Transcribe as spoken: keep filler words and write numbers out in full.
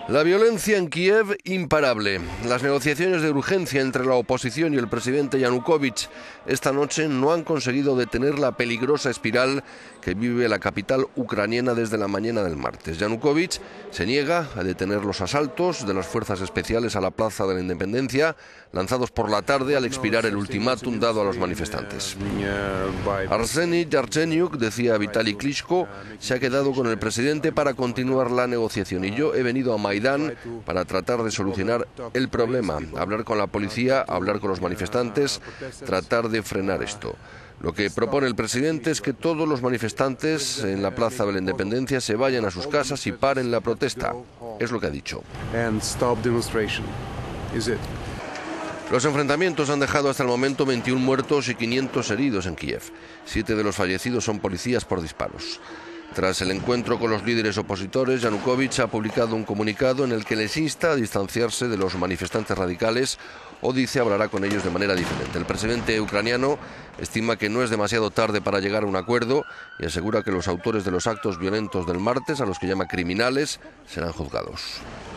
La violencia en Kiev imparable. Las negociaciones de urgencia entre la oposición y el presidente Yanukovych esta noche no han conseguido detener la peligrosa espiral que vive la capital ucraniana desde la mañana del martes. Yanukovych se niega a detener los asaltos de las fuerzas especiales a la Plaza de la Independencia, lanzados por la tarde al expirar el ultimátum dado a los manifestantes. Arseniy Yartsenyuk, decía Vitali Klitschko, se ha quedado con el presidente para continuar la negociación y yo he venido a Maidán para tratar de solucionar el problema, hablar con la policía, hablar con los manifestantes, tratar de frenar esto. Lo que propone el presidente es que todos los manifestantes en la Plaza de la Independencia se vayan a sus casas y paren la protesta. Es lo que ha dicho. Los enfrentamientos han dejado hasta el momento veintiún muertos y quinientos heridos en Kiev. Siete de los fallecidos son policías por disparos. Tras el encuentro con los líderes opositores, Yanukovych ha publicado un comunicado en el que les insta a distanciarse de los manifestantes radicales o dice hablará con ellos de manera diferente. El presidente ucraniano estima que no es demasiado tarde para llegar a un acuerdo y asegura que los autores de los actos violentos del martes, a los que llama criminales, serán juzgados.